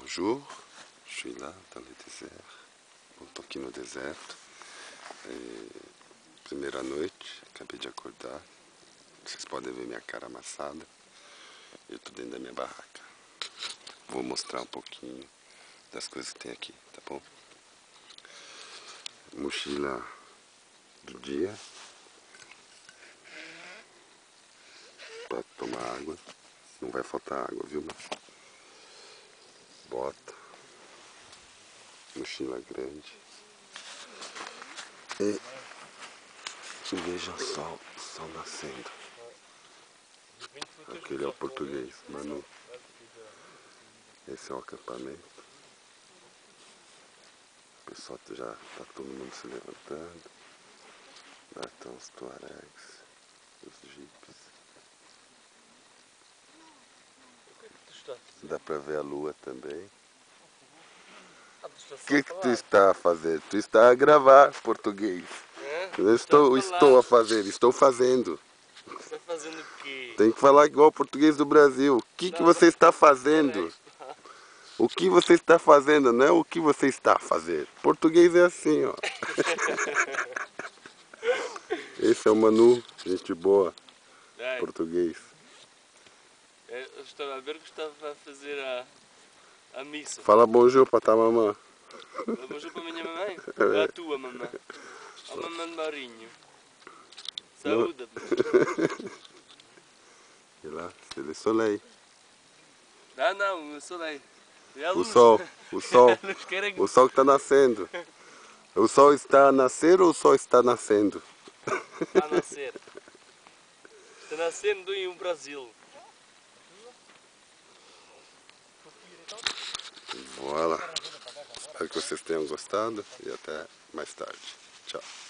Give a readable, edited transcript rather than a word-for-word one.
Bonjour, je suis là dans le désert. Estou aqui no deserto. Primeira noite, acabei de acordar. Vocês podem ver minha cara amassada. Eu estou dentro da minha barraca. Vou mostrar um pouquinho das coisas que tem aqui, tá bom? Mochila do dia para tomar água. Não vai faltar água, viu? Bota, mochila grande. E vejam só o sol nascendo. Aquele é o português, Manu. Esse é o acampamento. O pessoal já está todo mundo se levantando. Lá estão os tuaregs, os jipes. Dá para ver a lua também. O que tu está a fazer? Tu está a gravar português. Eu estou a fazer, estou fazendo. Está fazendo o quê? Tem que falar igual o português do Brasil. O que você está fazendo? O que você está fazendo, não é o que você está a fazer. Português é assim, ó. Esse é o Manu, gente boa. Português. Eu estava a ver que estava a fazer a missa. Fala bonjour para tua mamãe. Bonjour para a minha mamãe? A tua mamãe. A mamãe de Marinho. Saúde. E lá, c'est le soleil. Ah não, o soleil. É a O luz. sol, o sol. A luz que era... O sol que está nascendo. O sol está a nascer ou o sol está nascendo? Está a nascer. Está nascendo em Brasil. Voilà. Espero que vocês tenham gostado e até mais tarde. Tchau.